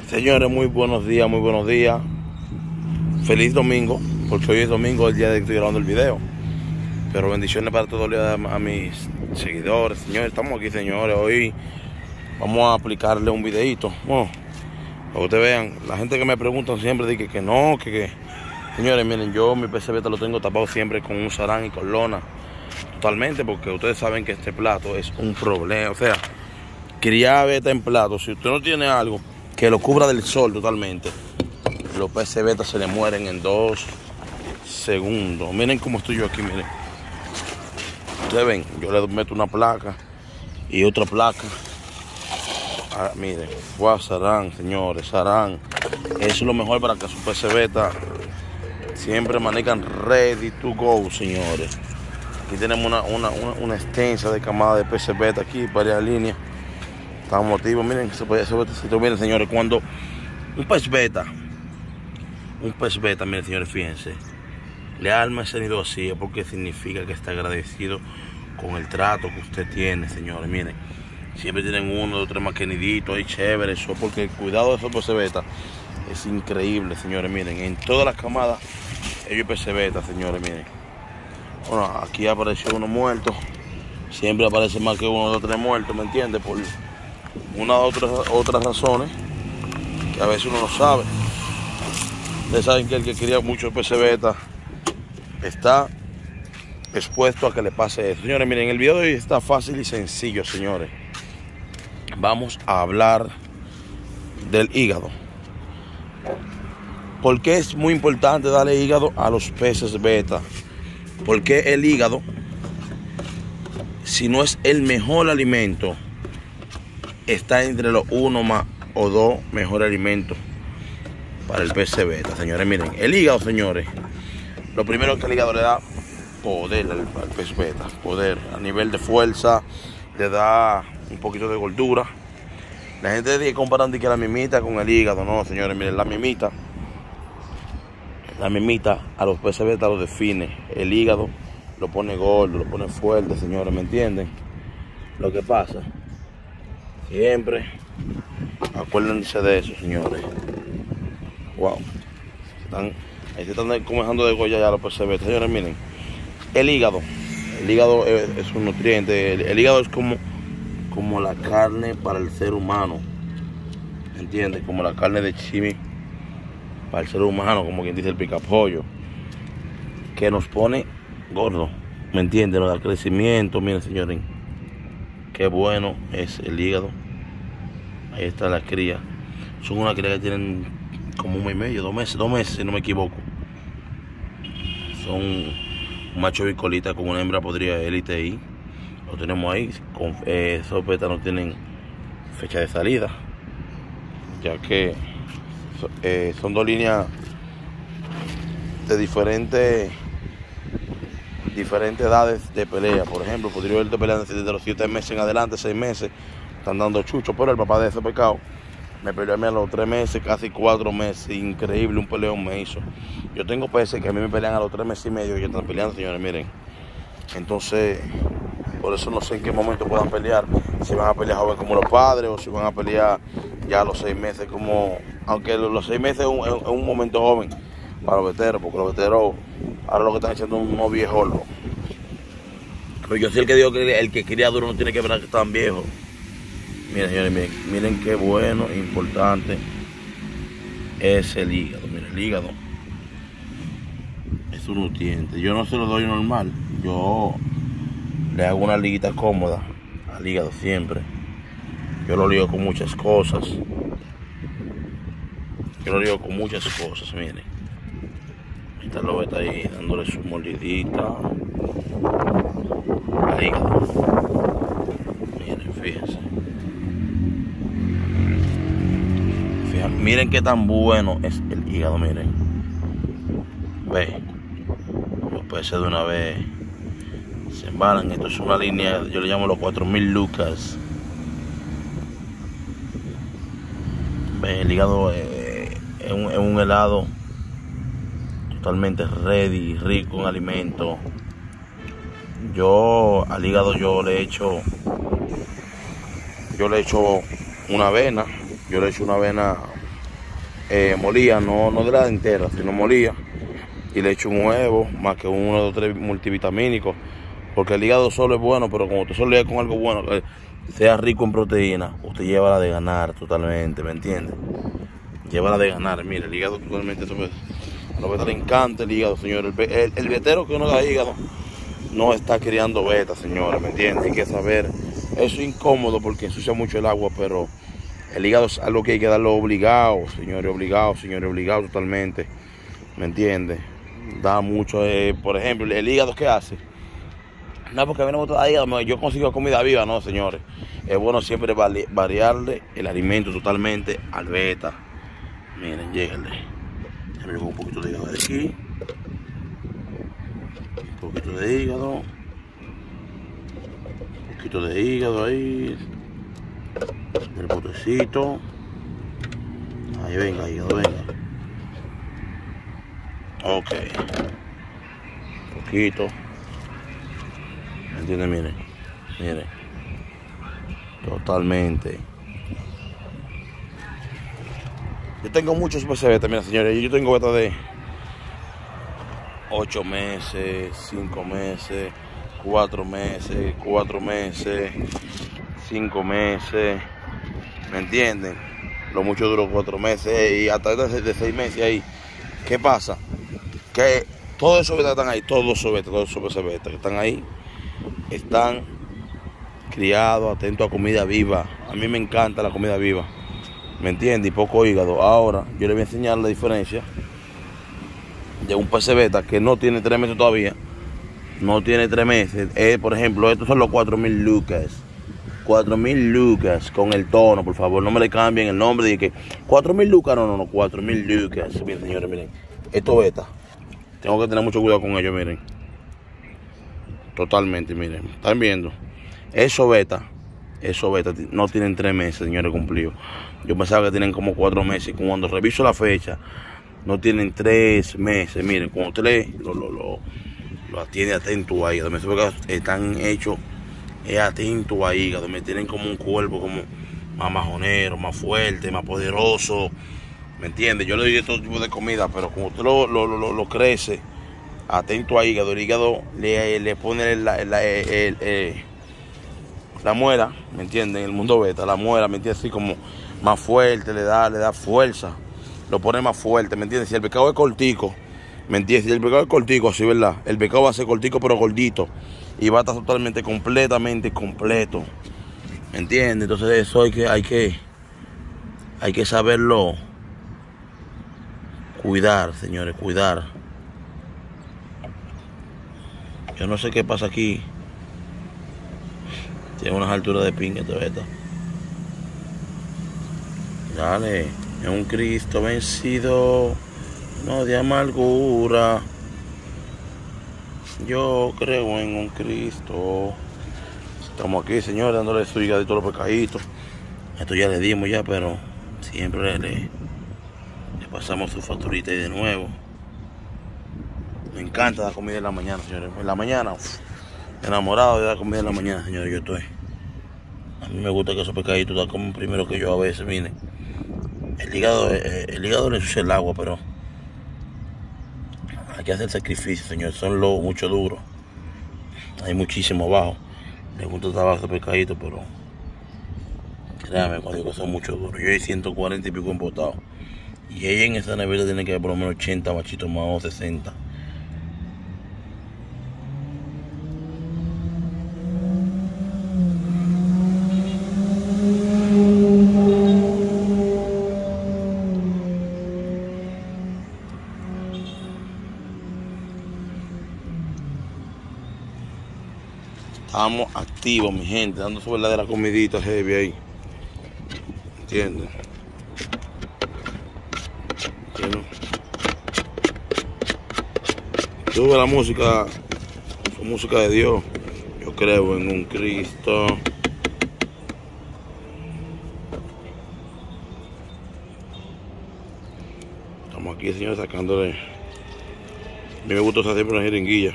Señores, muy buenos días, muy buenos días. Feliz domingo, porque hoy es domingo, el día de que estoy grabando el video. Pero bendiciones para todos a mis seguidores. Señores, estamos aquí, señores. Hoy vamos a aplicarle un videito. Bueno, para que ustedes vean, la gente que me pregunta siempre dice que no, que... Señores, miren, yo mi PC Beta lo tengo tapado siempre con un sarán y con lona. Totalmente, porque ustedes saben que este plato es un problema. O sea, criar beta en plato, si usted no tiene algo que lo cubra del sol totalmente, los PC Beta se le mueren en 2 segundos. Miren cómo estoy yo aquí, miren. Ustedes ven, yo le meto una placa y otra placa. Ah, miren, sarán, señores, sarán. Eso es lo mejor para que su PC Beta siempre manejan ready to go, señores. Aquí tenemos una extensa de camada de PC Beta aquí, varias líneas. Estamos motivos, miren, miren, señores, cuando un pez beta, miren, señores, fíjense, le alma ese nido así, es porque significa que está agradecido con el trato que usted tiene, señores. Miren, siempre tienen 1, 2, 3 más que niditos ahí, chévere, eso, porque el cuidado de esos peces beta es increíble, señores. Miren, en todas las camadas, ellos peces beta, señores, miren. Bueno, aquí apareció uno muerto, siempre aparece más que 1, 2, 3 muertos, ¿me entiendes? Por otras razones que a veces uno no sabe. Ustedes saben que el que cría mucho PC Beta está expuesto a que le pase eso. Señores, miren, el video de hoy está fácil y sencillo, señores. Vamos a hablar del hígado. ¿Por qué es muy importante darle hígado a los peces beta? Porque el hígado, si no es el mejor alimento, está entre los 1 más o 2 mejores alimentos para el PC Beta, señores. Miren, el hígado, señores, lo primero que el hígado le da poder al pez beta, poder a nivel de fuerza, le da un poquito de gordura. La gente dice, comparan que la mimita con el hígado. No, señores, miren, la mimita a los peces beta lo define. El hígado lo pone gordo, lo pone fuerte, señores, ¿me entienden? Lo que pasa, siempre acuérdense de eso, señores. Wow, ahí se están comenzando de goya ya los peces beta. Señores, miren, el hígado es un nutriente. El hígado es como la carne para el ser humano, ¿me entiendes? Como la carne de chimi para el ser humano, como quien dice el picapollo, que nos pone gordo, ¿me entiendes? Nos da crecimiento. Miren, señores, qué bueno es el hígado. Ahí está la cría. Son una cría que tienen como 1 mes y medio, 2 meses, si no me equivoco. Son un macho bicolita con una hembra podrida élite ahí. Lo tenemos ahí. Esos betas no tienen fecha de salida, ya que son 2 líneas de diferentes edades de pelea. Por ejemplo, podría verte peleando desde los 7 meses en adelante, 6 meses, están dando chucho, pero el papá de ese pecado me peleó a mí a los 3 meses, casi 4 meses, increíble, un peleón me hizo. Yo tengo peces que a mí me pelean a los 3 meses y medio y están peleando, señores, miren. Entonces, por eso no sé en qué momento puedan pelear, si van a pelear joven como los padres o si van a pelear ya a los 6 meses como, aunque los 6 meses es un momento joven para los veteros, porque los veteros ahora lo que están echando unos viejos. Pero yo sí el que digo que el que cría duro no tiene que ver que están viejos. Miren, señores, miren qué bueno, importante es el hígado. Miren, el hígado es un nutriente. Yo no se lo doy normal, yo le hago una liguita cómoda al hígado siempre. Yo lo ligo con muchas cosas. Miren. Ahí está el lobeta ahí, dándole su mordidita al hígado. Miren, fíjense. Miren qué tan bueno es el hígado, miren. Ve, los peces de una vez se embalan. Esto es una línea, yo le llamo los 4000 lucas. Ve, el hígado es un helado totalmente ready, rico en alimento. Yo al hígado yo le echo una avena. Yo le echo una avena molía, no de la entera, sino molía. Y le echo un huevo, más que uno o tres multivitamínicos. Porque el hígado solo es bueno, pero como usted solo le da con algo bueno, que sea rico en proteína, usted lleva la de ganar totalmente, ¿me entiende? Lleva la de ganar, mire, el hígado totalmente, a los betas le encanta el hígado, señores. El vetero que uno da hígado no está criando betas, señores, ¿me entiende? Hay que saber, eso es incómodo porque ensucia mucho el agua, pero el hígado es algo que hay que darlo obligado, señores, obligado totalmente, ¿me entiende? Da mucho, por ejemplo, el hígado, ¿qué hace? No, porque a mí no me gusta hígado, yo consigo comida viva, no, señores. Es bueno siempre variarle el alimento totalmente al beta. Miren, lléguenle. Déjenme un poquito de hígado de aquí. Un poquito de hígado. Un poquito de hígado ahí. El botecito. Ahí venga, hígado, venga. Ok. Un poquito. ¿Me entienden? Miren. Totalmente. Yo tengo muchos betas, mira, señores. Yo tengo betas de 8 meses, 5 meses, 4 meses, 4 meses, 5 meses. ¿Me entienden? Lo mucho duró 4 meses y hasta de 6 meses ahí. ¿Qué pasa? Que todos esos betas están ahí, todos esos betas que están ahí, están criados, atentos a comida viva. A mí me encanta la comida viva, ¿me entiende? Y poco hígado. Ahora yo les voy a enseñar la diferencia de un pez beta que no tiene 3 meses todavía. No tiene 3 meses. Por ejemplo, estos son los 4.000 lucas. 4.000 lucas con el tono, por favor. No me le cambien el nombre de que 4.000 lucas. No, 4.000 lucas. Miren, señores, miren. Esto beta. Tengo que tener mucho cuidado con ellos, miren. Totalmente, miren. ¿Están viendo? Eso beta no tienen 3 meses, señores, cumplidos. Yo pensaba que tienen como 4 meses. Cuando reviso la fecha, no tienen 3 meses. Miren, cuando usted lo atiende atento ahí, están hechos atento ahí, me tienen como un cuerpo como más majonero, más fuerte, más poderoso, ¿me entiende? Yo le doy todo tipo de comida, pero como usted lo crece, atento ahí, el hígado le pone la muela, ¿me entienden? En el mundo beta, la muela, ¿me entiendes? Así como más fuerte, le da fuerza, lo pone más fuerte, ¿me entiendes? Si el pescado es cortico, ¿me entiendes? Si el pescado es cortico, así, ¿verdad? El pescado va a ser cortico pero gordito y va a estar totalmente, completamente completo, ¿me entiendes? Entonces eso hay que saberlo cuidar, señores, cuidar. Yo no sé qué pasa aquí. Tiene unas alturas de pinga esta beta. Dale, es un Cristo vencido, no de amargura. Yo creo en un Cristo. Estamos aquí, señores, dándole su hígado y todos los pescaditos. Esto ya le dimos ya, pero siempre le pasamos su facturita y de nuevo. Me encanta la comida en la mañana, señores. En la mañana, enamorado de la comida en la mañana, señores, yo estoy. A mí me gusta que esos pescaditos la comen primero que yo a veces, miren. El hígado le ensucia el agua, pero hay que hacer sacrificio, señores. Son mucho duros. Hay muchísimo abajo. Me gusta estar abajo de pescadito, pero créanme cuando digo que son mucho duros. Yo hay 140 y pico embotados. Y ella en esa nevera tiene que haber por lo menos 80 machitos más o 60. Estamos activos, mi gente, dando su verdadera comidita heavy ahí. ¿Entienden? Sube la música, su música de Dios. Yo creo en un Cristo. Estamos aquí, señores, sacándole. A mí me gusta usar siempre una jeringuilla.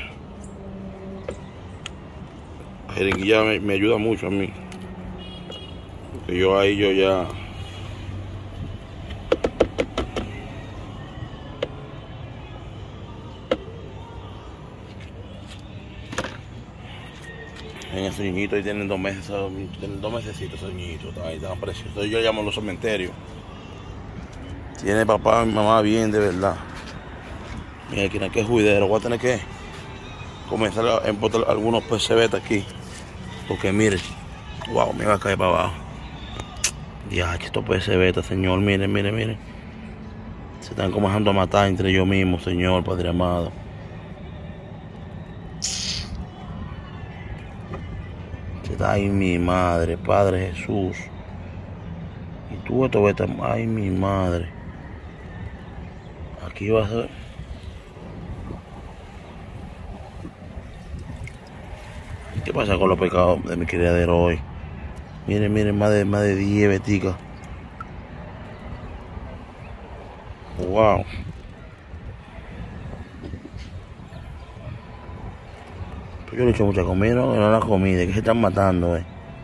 La jeringuilla me ayuda mucho a mí, porque yo ya Miren esos niñitos, ahí tienen 2 meses, tienen 2 mesecitos esos niñitos, ahí están preciosos. Yo llamo los cementerios. Tiene papá y mamá bien, de verdad. Mira, aquí que juidero, voy a tener que comenzar a embotar algunos PCB aquí. Porque miren, wow, me va a caer para abajo. Ya, estos PCB, señor, miren, miren, miren. Se están comenzando a matar entre ellos mismos, Señor, Padre amado. Ay, mi madre, Padre Jesús. Y tú esto ves, ay, mi madre. Aquí va a ser. ¿Qué pasa con los pecados de mi criadero hoy? Miren, miren, más de 10 beticas. Wow. Pues yo le he hecho mucha comida, no la comida, que se están matando,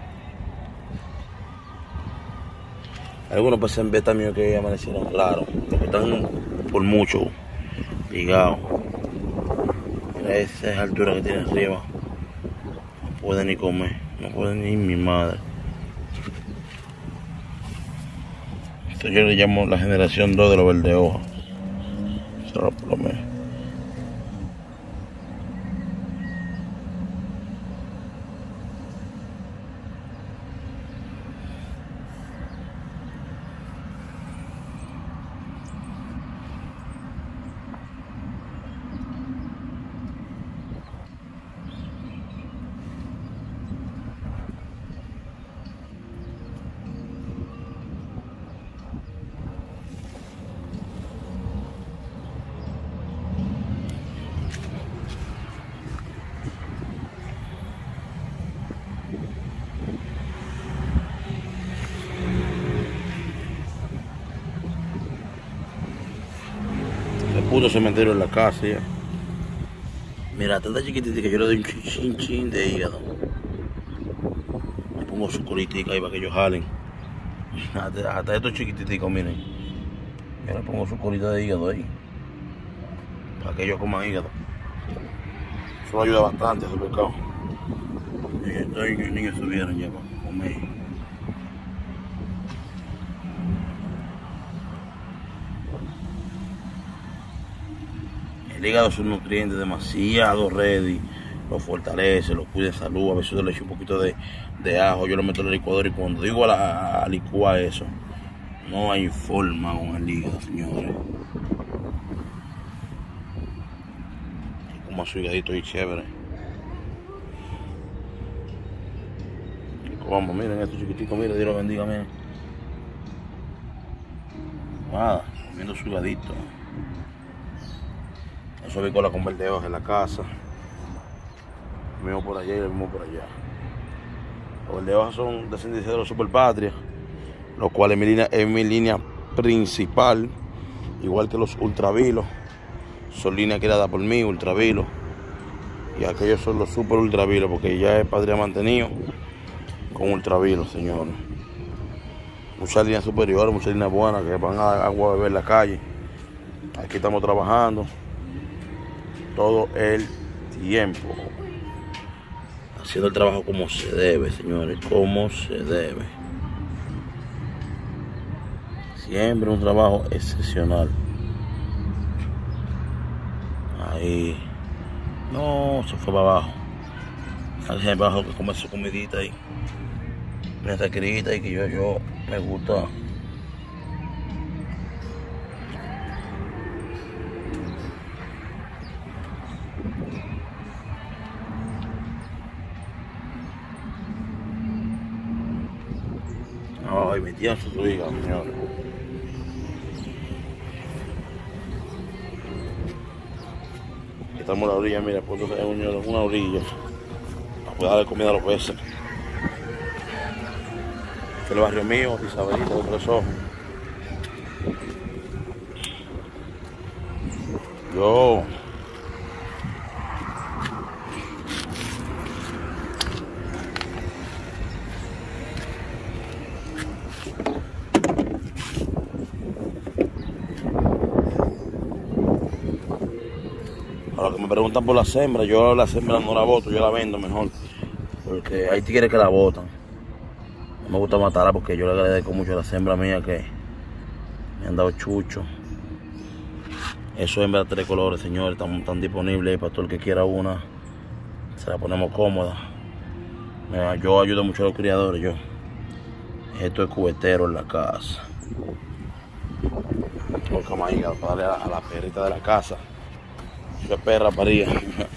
Algunos pasan beta mío que amanecieron raros, porque están por mucho ligados. Mira esa altura que tiene arriba. No pueden ni comer, no pueden ni mi madre. Esto yo le llamo la generación 2 de los verde hoja. Se lo prometo. Puto cementerio en la casa ya. Mira, tanta chiquitita que yo le doy un chin de hígado. Le pongo su colitica ahí para que ellos jalen. Hasta estos chiquititicos, miren. Yo le pongo su colita de hígado ahí. Para que ellos coman hígado. Eso ayuda bastante a su pescado. Y estos niños subieron ya para comer. El hígado es un nutriente demasiado ready, lo fortalece, lo cuida de salud. A veces yo le echo un poquito de ajo, yo lo meto en el licuador y cuando digo a licuar eso, no hay forma con el hígado, señores. Como su hígadito y chévere. Vamos, miren estos chiquiticos, miren, Dios los bendiga, miren. Nada, comiendo su hígadito. Eso vi con la verde hoja en la casa. El mismo por allá y el mismo por allá. Los verde hojas son descendientes de los superpatrias, los cuales es mi línea principal, igual que los ultravilos. Son líneas creadas por mí, ultravilos. Y aquellos son los super ultravilos, porque ya es patria mantenido con ultravilos, señores. Muchas líneas superiores, muchas líneas buenas que van a agua a beber en la calle. Aquí estamos trabajando todo el tiempo, haciendo el trabajo como se debe, señores, como se debe. Siempre un trabajo excepcional. Ahí, no, se fue para abajo. Alguien para abajo que come su comidita ahí, esta querida y que yo me gusta. Ay, mi tía su hígado, señores. Estamos en la orilla, mira, pues en una orilla. Para darle comida a los peces. Este es el barrio mío, Isabelita de Tres Ojos. Yo. A los que me preguntan por la sembra, yo la sembra no la boto, yo la vendo mejor. porque hay tigres que la botan. No me gusta matarla porque yo le agradezco mucho a las hembras mías que me han dado chucho. Eso hembras de 3 colores, señores, están disponibles ahí para todo el que quiera una. Se la ponemos cómoda. Mira, yo ayudo mucho a los criadores, yo. Esto es cubetero en la casa. Colocamos ahí para darle a la perrita de la casa. Eso es perra paría.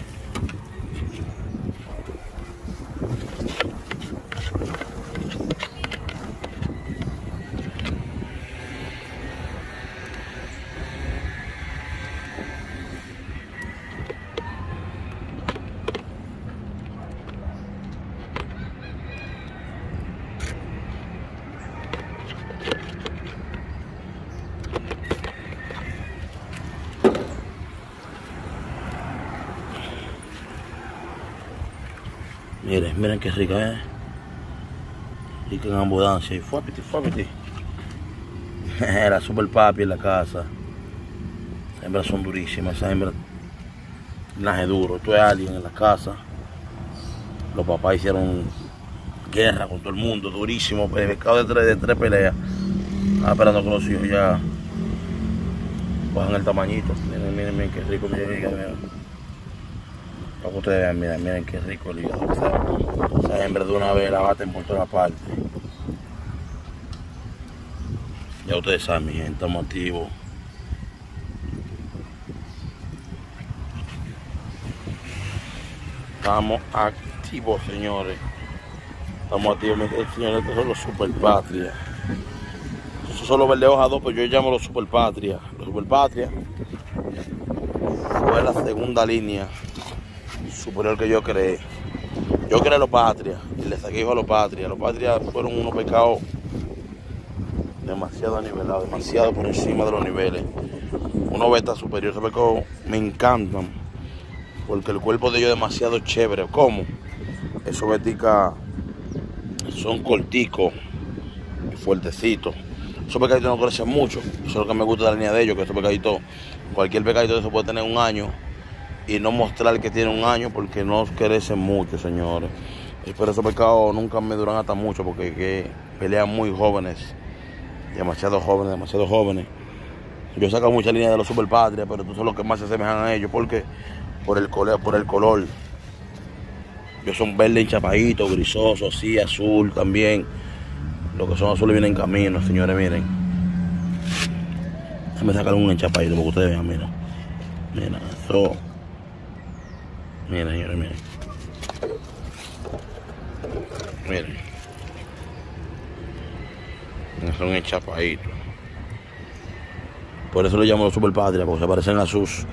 Miren qué rica, rica en abundancia. Y fuapiti. La super papi en la casa. Esas hembras son durísimas, esas hembras naje duro. Esto es alguien en la casa. Los papás hicieron guerra con todo el mundo, durísimo. El pescado de tres peleas. Estaba esperando que los hijos ya bajan el tamañito. Miren qué rico, miren. Para que ustedes vean, miren qué rico el hígado. Esa hembra de una vez la baten por toda parte. Ya ustedes saben, mi gente, estamos activos. Estamos activos, señores. Estamos activos, señores. Estos son los super patria. Esos son los verde hoja 2, pero yo llamo los super patria. Los super patria fue la segunda línea superior que yo creé. Yo creé los Patria y le saqué hijo a los Patria. Los Patria fueron unos pescados demasiado anivelados, demasiado por encima de los niveles. Unos betas superiores, esos pescados me encantan porque el cuerpo de ellos es demasiado chévere. ¿Cómo? Esos beticas son corticos y fuertecitos. Esos pescaditos no crecen mucho. Eso es lo que me gusta de la línea de ellos, que esos pescaditos, cualquier pescadito de eso puede tener 1 año y no mostrar que tiene 1 año porque no crecen mucho, señores. Pero esos pescados nunca me duran hasta mucho porque pelean muy jóvenes, demasiado jóvenes. Yo saco muchas líneas de los super patria, pero estos son los que más se asemejan a ellos porque por el color. Ellos son verdes enchapaditos, grisosos, así, azul también. Los que son azules vienen en camino, señores, miren. Déjame sacar un enchapadito para que ustedes vean, miren. Miren, eso. Miren, señores, miren. Miren. Son enchapaditos. Por eso lo llamo los super patria, porque se parecen a sus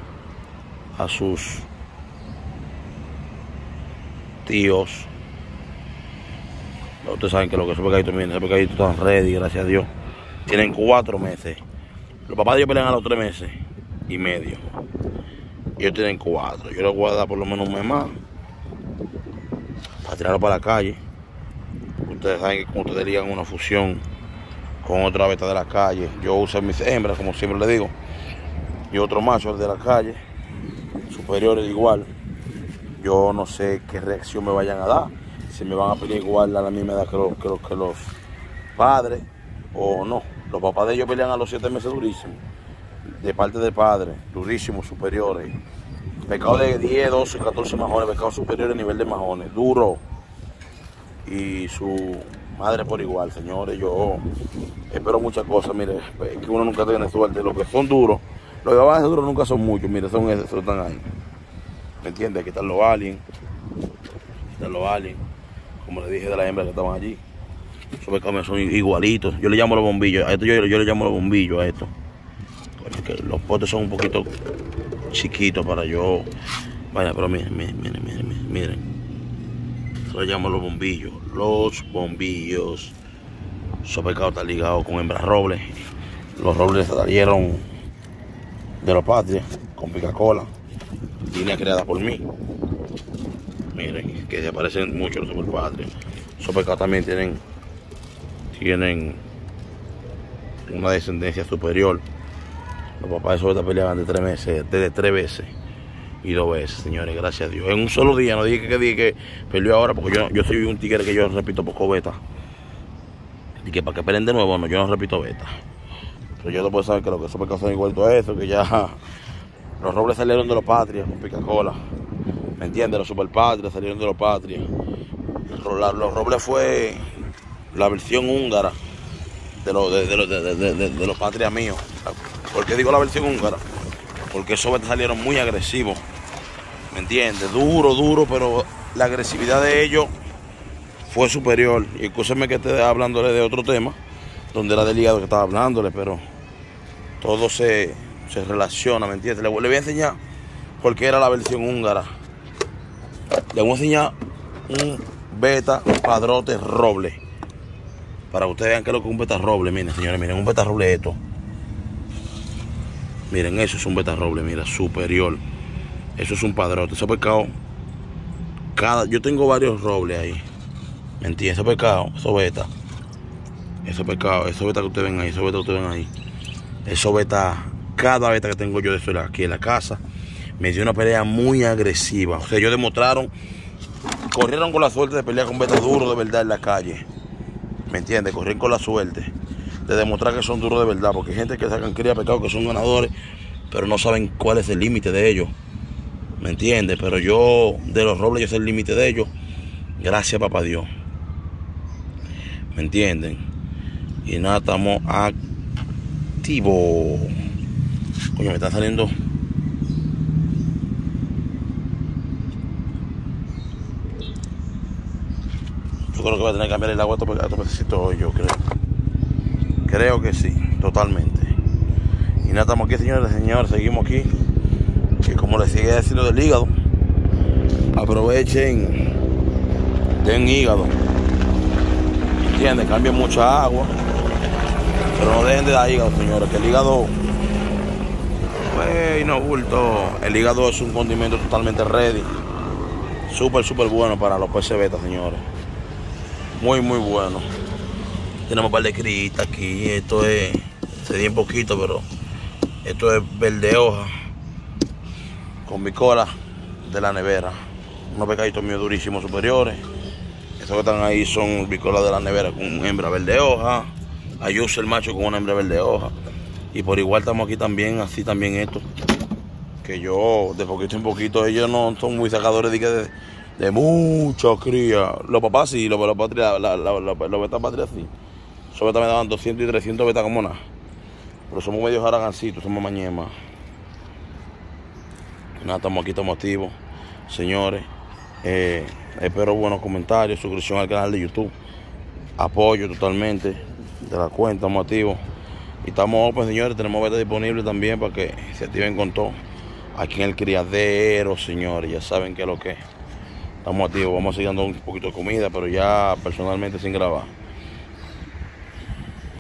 tíos. Ustedes saben que lo que esos pescaditos, miren, esos pescaditos están ready, gracias a Dios. Tienen 4 meses. Los papás de ellos pelean a los 3 meses y medio. Ellos tienen 4. Yo les voy a dar por lo menos 1 mes más para tirarlo para la calle. Ustedes saben que cuando ustedes ligan una fusión con otra beta de la calle, yo uso mis hembras, como siempre les digo, y otro macho de la calle, superiores igual. Yo no sé qué reacción me vayan a dar, si me van a pelear igual a la misma edad que los padres o no. Los papás de ellos pelean a los 7 meses durísimos, de parte del padre, durísimos, superiores. Pescados de 10, 12, 14 majones, pescados superiores a nivel de majones, duro. Y su madre por igual, señores. Yo espero muchas cosas, mire, que uno nunca tiene suerte. Los que son duros, los que van a ser duros nunca son muchos, mire, son esos, están ahí. ¿Me entiendes? Aquí están los aliens. Como les dije de las hembras que estaban allí. Esos pescados son igualitos. Yo le llamo los bombillos. A esto yo le llamo los bombillos a esto. Porque los potes son un poquito chiquitos para yo. Vaya, pero miren. Eso le llamo los bombillos. Los bombillos. Esos pescados están ligados con hembras robles. Los robles salieron de los Patria con Picacola. Línea creada por mí. Miren, que se parecen mucho a los super Patria. Esos pescados también tienen una descendencia superior. Los papás de esos peleaban de 3 meses, desde 3 veces. y 2 veces, señores, gracias a Dios. En un solo día, no dije que peleó ahora, porque yo soy un tigre que yo repito poco beta. Y que para que peleen de nuevo, no, yo no repito beta. Pero yo no puedo saber que lo que eso me causó igual todo eso, que ya los Robles salieron de los Patrias con Picacola. ¿Me entiendes? Los Super Patrias salieron de los Patrias. Los Robles fue la versión húngara de los Patrias míos. ¿Por qué digo la versión húngara? Porque esos betas salieron muy agresivos. ¿Me entiendes? Duro, pero la agresividad de ellos fue superior. Y escúcheme que esté hablándole de otro tema, donde era del hígado que estaba hablándole, pero todo se relaciona, ¿me entiendes? Le voy a enseñar por qué era la versión húngara. Le voy a enseñar un beta padrote roble, para que ustedes vean qué es lo que es un beta roble. Miren, señores, miren, un beta roble esto. Miren, eso es un beta roble, mira, superior. Eso es un padrote. Ese pescado, yo tengo varios robles ahí. ¿Me entiendes? Ese pescado, esos beta. Ese pescado, esos beta que ustedes ven ahí, esos beta que ustedes ven ahí. Esos beta, cada beta que tengo yo de eso aquí en la casa, me dio una pelea muy agresiva. O sea, ellos demostraron, corrieron con la suerte de pelear con betas duros de verdad en la calle. ¿Me entiendes? Corrieron con la suerte de demostrar que son duros de verdad, porque hay gente que sacan cría pescado que son ganadores, pero no saben cuál es el límite de ellos. ¿Me entiendes? Pero yo, de los Robles, yo sé el límite de ellos. Gracias, papá Dios. ¿Me entienden? Y nada, estamos activos. Coño, me están saliendo. Yo creo que voy a tener que cambiar el agua a estos pececitos hoy, yo creo. Creo que sí, totalmente. Y nada, estamos aquí, señores, seguimos aquí. Y como les sigue diciendo del hígado, aprovechen, den hígado. ¿Entiendes? Cambien mucha agua, pero no dejen de dar hígado, señores, que el hígado, pues, no bulto. El hígado es un condimento totalmente ready. Súper bueno para los peces beta, señores. Muy bueno. Tenemos un par de critas aquí. Esto es, se dio un poquito, pero esto es verde hoja con bicola de la nevera. Unos pescaditos míos durísimos superiores. Estos que están ahí son bicolas de la nevera con hembra verde hoja. Ayuso el macho con una hembra verde hoja. Y por igual estamos aquí también, así también estos. Que yo, de poquito en poquito, ellos no son muy sacadores de mucha cría. Los papás sí, los betas patrias sí. Esos betas me daban 200 y 300 betas como nada. Pero somos medio jaragancitos, somos mañemas. Nada, estamos aquí, estamos activos. Señores, espero buenos comentarios, suscripción al canal de YouTube. Apoyo totalmente de la cuenta, estamos activos. Y estamos open, señores, tenemos betas disponibles también para que se activen con todo. Aquí en el criadero, señores, ya saben qué es lo que es. Estamos activos, vamos a seguir dando un poquito de comida, pero ya personalmente sin grabar.